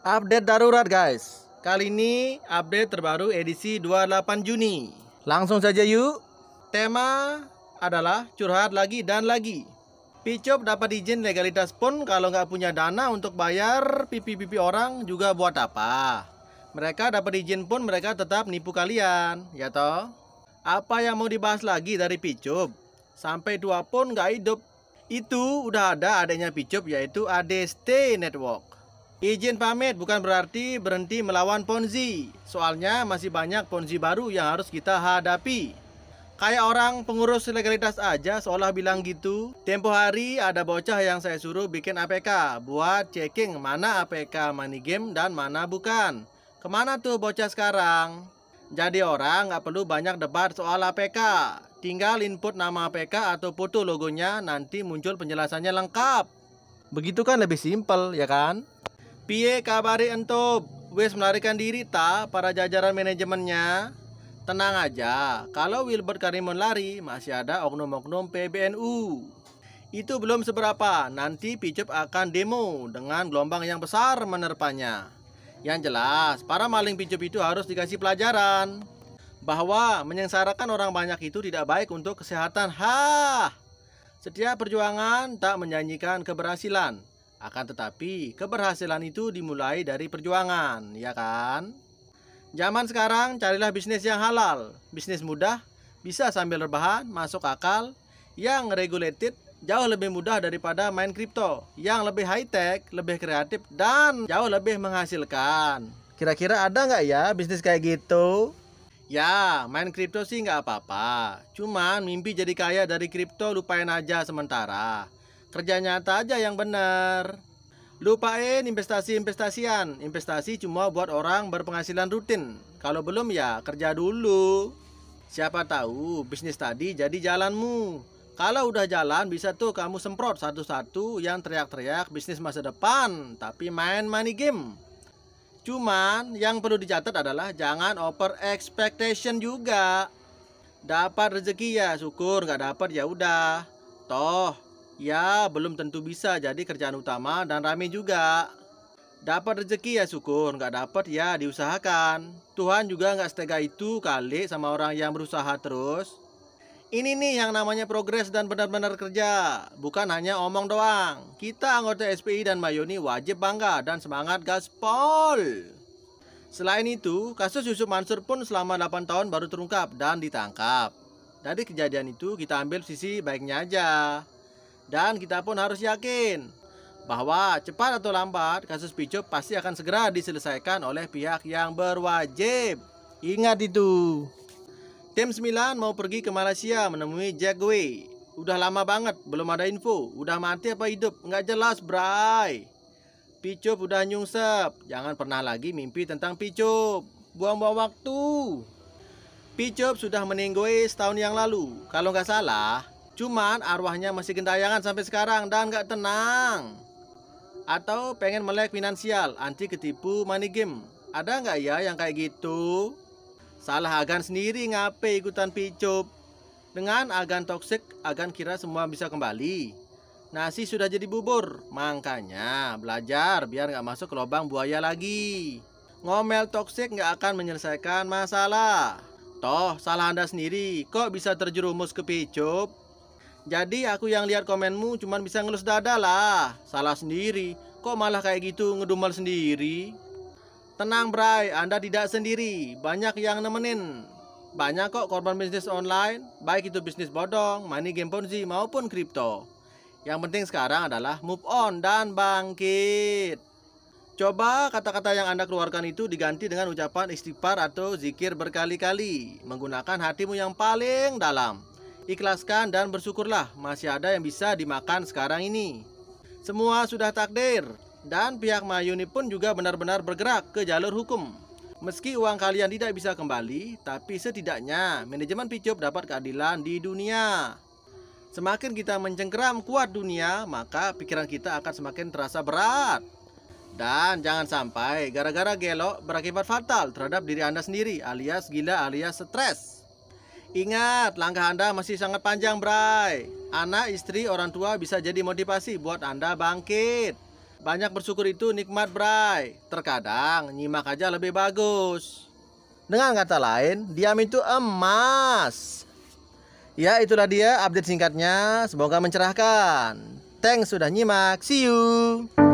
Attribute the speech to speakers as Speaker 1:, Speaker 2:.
Speaker 1: Update darurat guys. Kali ini update terbaru edisi 28 Juni. Langsung saja yuk. Tema adalah curhat lagi dan lagi. Picop dapat izin legalitas pun kalau nggak punya dana untuk bayar pipi-pipi orang juga buat apa? Mereka dapat izin pun mereka tetap nipu kalian, ya toh? Apa yang mau dibahas lagi dari Picop? Sampai tua pun nggak hidup. Itu udah ada adanya Picop yaitu ADST Network. Izin pamit bukan berarti berhenti melawan Ponzi. Soalnya masih banyak Ponzi baru yang harus kita hadapi. Kayak orang pengurus legalitas aja seolah bilang gitu. Tempo hari ada bocah yang saya suruh bikin APK buat checking mana APK money game dan mana bukan. Kemana tuh bocah sekarang? Jadi orang nggak perlu banyak debat soal APK. Tinggal input nama APK atau foto logonya, nanti muncul penjelasannya lengkap. Begitu kan lebih simpel, ya kan? Piye kabari entup? Wes melarikan diri ta para jajaran manajemennya? Tenang aja, kalau Wilbert Karimun lari, masih ada oknum-oknum PBNU. Itu belum seberapa, nanti Picop akan demo dengan gelombang yang besar menerpanya. Yang jelas, para maling Picop itu harus dikasih pelajaran bahwa menyengsarakan orang banyak itu tidak baik untuk kesehatan. Setiap perjuangan tak menjanjikan keberhasilan. Akan tetapi, keberhasilan itu dimulai dari perjuangan, ya kan? Zaman sekarang, carilah bisnis yang halal. Bisnis mudah, bisa sambil rebahan, masuk akal. Yang regulated, jauh lebih mudah daripada main kripto. Yang lebih high-tech, lebih kreatif, dan jauh lebih menghasilkan. Kira-kira ada nggak ya bisnis kayak gitu? Ya, main kripto sih nggak apa-apa. Cuman mimpi jadi kaya dari kripto lupain aja sementara. Kerja nyata aja yang bener. Lupain investasi-investasian. Investasi cuma buat orang berpenghasilan rutin. Kalau belum ya kerja dulu. Siapa tahu bisnis tadi jadi jalanmu. Kalau udah jalan bisa tuh kamu semprot satu-satu yang teriak-teriak bisnis masa depan, tapi main money game. Cuman yang perlu dicatat adalah jangan over expectation juga. Dapat rezeki ya syukur, nggak dapat ya udah. Toh ya belum tentu bisa jadi kerjaan utama dan rame juga. Dapat rezeki ya syukur, nggak dapat ya diusahakan. Tuhan juga nggak setega itu kali sama orang yang berusaha terus. Ini nih yang namanya progres dan benar-benar kerja, bukan hanya omong doang. Kita anggota SPI dan Mayoni wajib bangga dan semangat gaspol. Selain itu, kasus Yusuf Mansur pun selama 8 tahun baru terungkap dan ditangkap. Dari kejadian itu kita ambil sisi baiknya aja. Dan kita pun harus yakin bahwa cepat atau lambat kasus Picop pasti akan segera diselesaikan oleh pihak yang berwajib. Ingat itu. Tim 9 mau pergi ke Malaysia menemui Jack Wei. Udah lama banget belum ada info. Udah mati apa hidup? Nggak jelas bray. Picop udah nyungsep. Jangan pernah lagi mimpi tentang Picop. Buang-buang waktu. Picop sudah meninggoy setahun yang lalu. Kalau nggak salah, cuman arwahnya masih gentayangan sampai sekarang dan nggak tenang. Atau pengen melek finansial, anti ketipu money game. Ada nggak ya yang kayak gitu? Salah agan sendiri ngapain ikutan Picop. Dengan agan toksik, agan kira semua bisa kembali. Nasi sudah jadi bubur, makanya belajar biar nggak masuk ke lubang buaya lagi. Ngomel toksik nggak akan menyelesaikan masalah. Toh salah Anda sendiri, kok bisa terjerumus ke Picop? Jadi aku yang lihat komenmu cuman bisa ngelus dada lah. Salah sendiri, kok malah kayak gitu ngedumel sendiri? Tenang bray, Anda tidak sendiri, banyak yang nemenin. Banyak kok korban bisnis online, baik itu bisnis bodong, money game Ponzi maupun kripto. Yang penting sekarang adalah move on dan bangkit. Coba kata-kata yang Anda keluarkan itu diganti dengan ucapan istighfar atau zikir berkali-kali. Menggunakan hatimu yang paling dalam. Ikhlaskan dan bersyukurlah masih ada yang bisa dimakan sekarang ini. Semua sudah takdir. Dan pihak Mayoni pun juga benar-benar bergerak ke jalur hukum. Meski uang kalian tidak bisa kembali, tapi setidaknya manajemen Picop dapat keadilan di dunia. Semakin kita mencengkeram kuat dunia, maka pikiran kita akan semakin terasa berat. Dan jangan sampai gara-gara gelok berakibat fatal terhadap diri Anda sendiri, alias gila alias stres. Ingat, langkah Anda masih sangat panjang bray. Anak, istri, orang tua bisa jadi motivasi buat Anda bangkit. Banyak bersyukur itu nikmat, Bray. Terkadang nyimak aja lebih bagus. Dengan kata lain, diam itu emas. Ya, itulah dia update singkatnya. Semoga mencerahkan. Thanks sudah nyimak. See you.